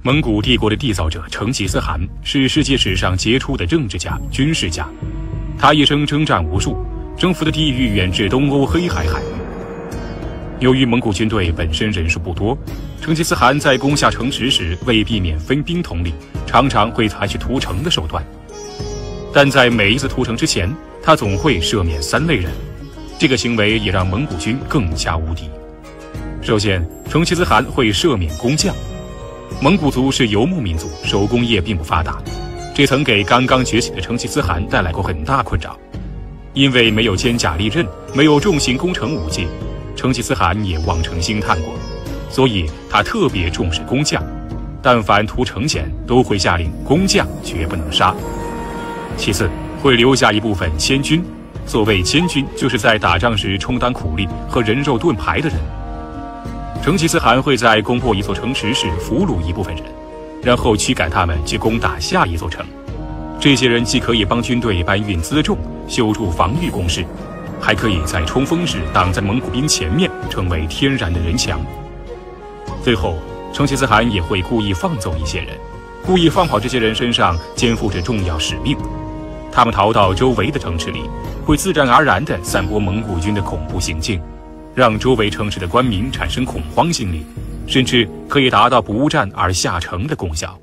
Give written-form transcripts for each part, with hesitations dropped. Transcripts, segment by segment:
蒙古帝国的缔造者成吉思汗是世界史上杰出的政治家、军事家，他一生征战无数，征服的地域远至东欧黑海海域。由于蒙古军队本身人数不多，成吉思汗在攻下城池时，为避免分兵统领，常常会采取屠城的手段。但在每一次屠城之前，他总会赦免3类人，这个行为也让蒙古军更加无敌。首先，成吉思汗会赦免工匠。蒙古族是游牧民族，手工业并不发达，这曾给刚刚崛起的成吉思汗带来过很大困扰。因为没有坚甲利刃，没有重型工程武器，成吉思汗也望尘兴叹过，所以他特别重视工匠，但凡屠城前都会下令工匠绝不能杀。其次，会留下一部分监军，所谓监军就是在打仗时充当苦力和人肉盾牌的人。成吉思汗会在攻破一座城池时俘虏一部分人，然后驱赶他们去攻打下一座城。这些人既可以帮军队搬运辎重、修筑防御工事，还可以在冲锋时挡在蒙古兵前面，成为天然的人墙。最后，成吉思汗也会故意放走一些人，故意放跑这些人身上肩负着重要使命。他们逃到周围的城池里，会自然而然地散播蒙古军的恐怖行径，让周围城市的官民产生恐慌心理，甚至可以达到不战而下城的功效。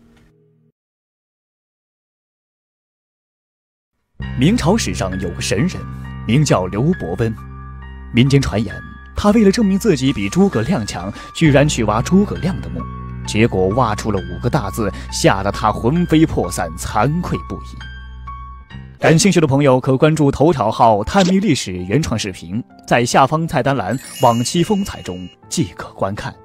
明朝史上有个神人，名叫刘伯温。民间传言，他为了证明自己比诸葛亮强，居然去挖诸葛亮的墓，结果挖出了5个大字，吓得他魂飞魄散，惭愧不已。感兴趣的朋友可关注头条号探秘历史原创视频，在下方菜单栏往期风采中即可观看。